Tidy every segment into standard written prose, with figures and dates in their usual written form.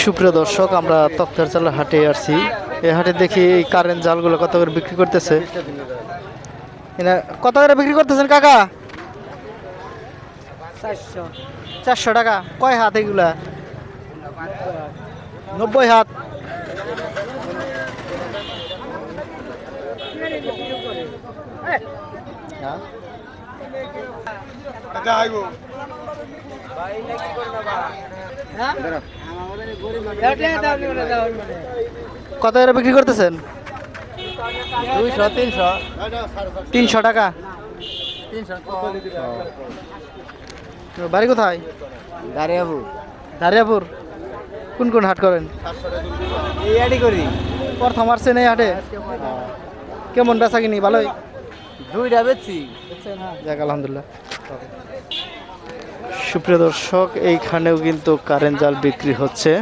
সুপ্রিয় দর্শক, আমরা তক্তারচালা হাটে আসছি। এই হাটে দেখি এই কারেন্ট জালগুলো কত করে বিক্রি করতেছে। কত করে বিক্রি করতেছেন কাকা? 400 টাকা। কয় হাত এগুলা? 90 হাত। কত করে বিক্রি করতেছেন? 200 300 300 টাকা। 300 বাড়ি কোথায়? দারিয়াপুর। কোন কোন হাট করেন? এই আড়ি করি প্রথম আসছেন এই হাটে? কেমন বেচা কিনি? ভালোই? দুইটা বেচছি। যাক আলহামদুলিল্লাহ। সুপ্রিয় দর্শক, এইখানেও কিন্তু কারেন্ট জাল বিক্রি হচ্ছে।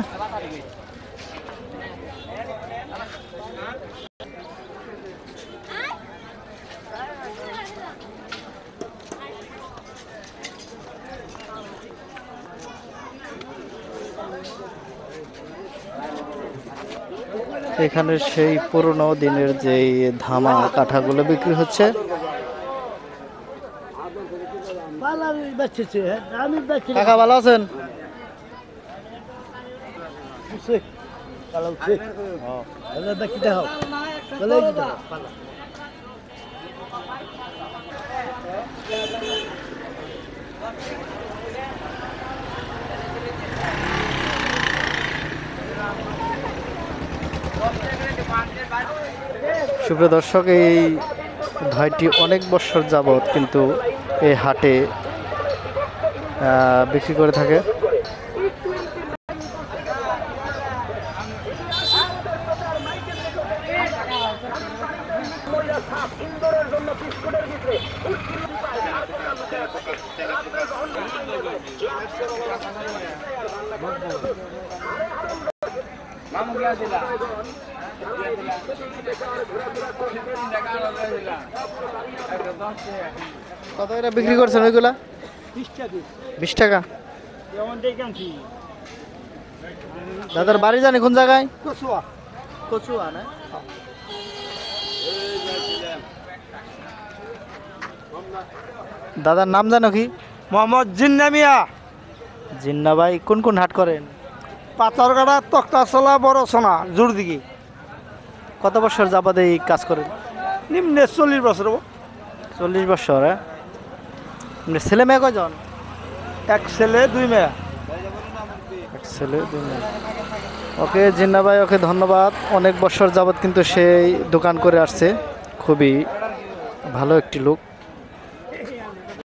এখানে সেই পুরনো দিনের যে ধামা কাঠাগুলো বিক্রি হচ্ছে। কাকা ভালো আছেন? সুপ্রিয় দর্শক, এই ধাইটি অনেক বছর যাবত কিন্তু এই হাটে বিক্রি করে থাকে। কত করে বিক্রি করছেন ওইগুলা? 20 টাকা। দাদার বাড়ি জানি কোন জায়গায়? কচুয়া না? দাদার নাম জানো কি? মোহাম্মদ জিন্না মিয়া। জিন্না ভাই কোন কোন হাট করেন? পাথরঘাটা, তক্তাচলা, বড় সোনা, জোর দিকে। কত বছর যাবত এই কাজ করেন? নিম্নে 40 বছর। 40 বছর। ছেলে মেয়ে কয়জন? এক ছেলে 2 মেয়ে। এক ছেলে 2 মেয়ে। ওকে জিন্না ভাই, ওকে ধন্যবাদ। অনেক বছর যাবত কিন্তু সেই দোকান করে আসছে। খুবই ভালো একটি লোক।